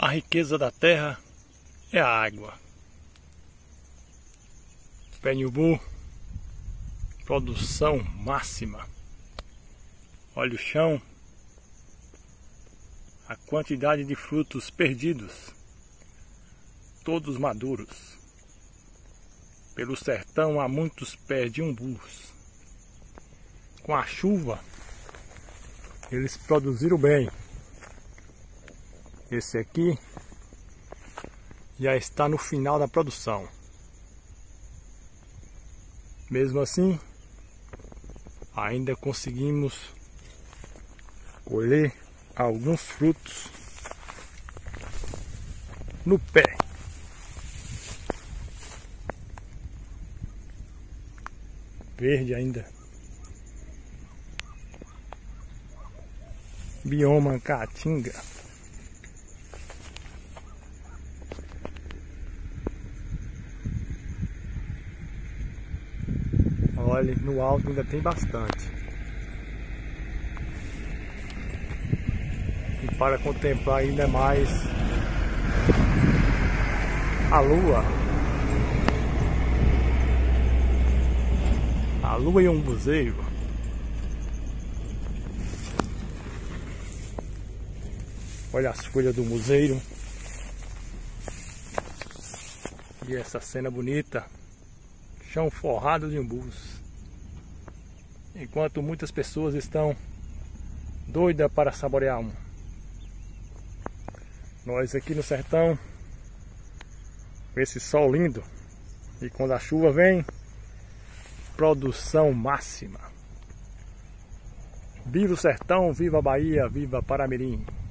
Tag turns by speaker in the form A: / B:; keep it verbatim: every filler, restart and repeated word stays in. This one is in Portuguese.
A: A riqueza da terra é a água. Pé de umbu, produção máxima. Olha o chão, a quantidade de frutos perdidos, todos maduros. Pelo sertão há muitos pés de umbus. Com a chuva, eles produziram bem. Esse aqui já está no final da produção. Mesmo assim, ainda conseguimos colher alguns frutos no pé. Verde ainda. Bioma Caatinga. Olha, no alto ainda tem bastante. E para contemplar ainda mais a lua. A lua e um umbuzeiro. Olha as folhas do umbuzeiro. E essa cena bonita. Chão forrado de umbus. Enquanto muitas pessoas estão doidas para saborear um. Nós aqui no sertão, com esse sol lindo, e quando a chuva vem, produção máxima. Viva o sertão, viva a Bahia, viva Paramirim.